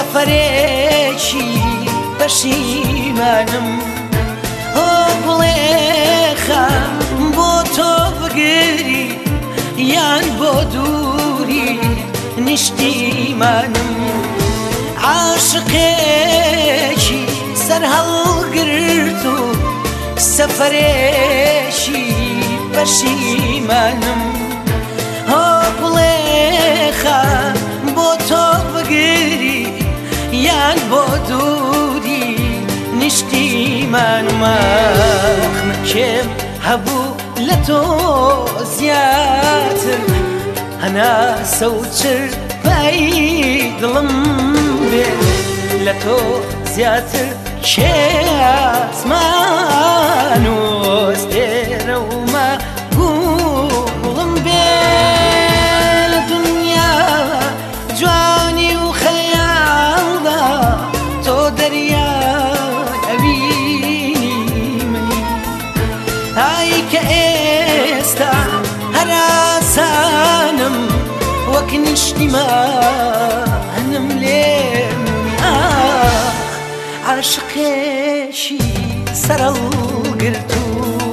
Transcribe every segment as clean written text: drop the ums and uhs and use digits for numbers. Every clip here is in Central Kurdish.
سەفەرێکی پەشیمانم ئۆ بڵێخە بۆ تۆ بگری یان بۆ دووری نیشتیمانم عاشقێکی سەر هەڵگرت و سەفەرێکی پەشیمانم ئۆ بڵێخە بۆ تۆ بگری یان بۆ دووری نیشتیمانم ئەخمە کێم هەبوو لە تۆ زیاتر هەناسە و چرپایی دڵم بێ لە تۆ زیاتر کێ ئاسمان و ئەستێرە و مەگوڵم بێ لە دنیا جوانی و خەیاڵدا تۆ دەریای ئەبینی منی ئای کە ئێستا هەر ئاسانم وەک نیشتیمانم لێ عاشقێکی سەرهەڵگرت و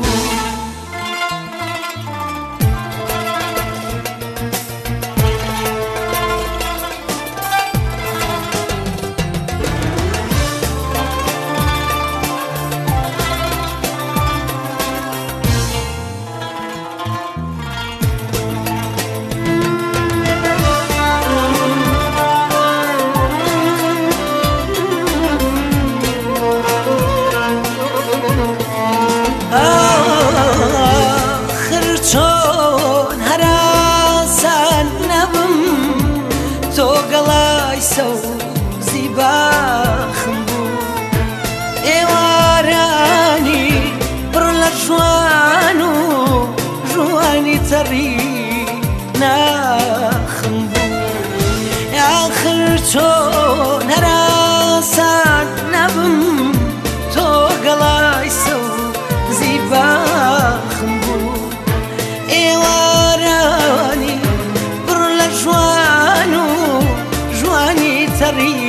سەوزی باخم بوو ئێوارانی پڕ لە جوان و ژوانی تەڕی ناخم بوو ئاخر چۆن هەر ئاسان نەبم تۆ گەڵای سەوزی باخم بوو ئێوارانی پڕ لە جوان و تەڕی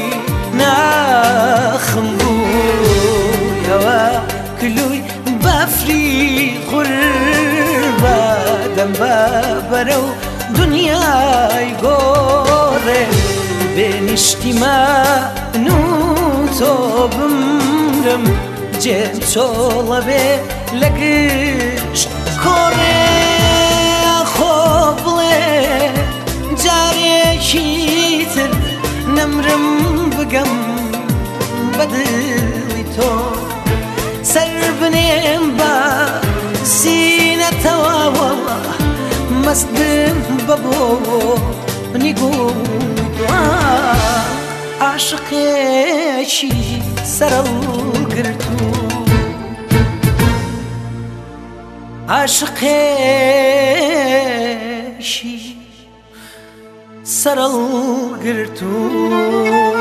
ناخم بوویەوە کلوی بەفری قوربە دەم بە بەرەو دنیای گۆڕێ بێ نیشتیمان و تۆ بمرم جێم چۆڵە بێ لە گشت کۆڕێ خۆ بڵێ جارێکی تر نەمرم بگەم بە دڵی تۆ سەر بنێم بە سینەتەوە وەڵڵا مەستم بە بۆ نیگوت عاشقێکی سەرهەڵگرت و عاشقێکی سەرهەڵگرت و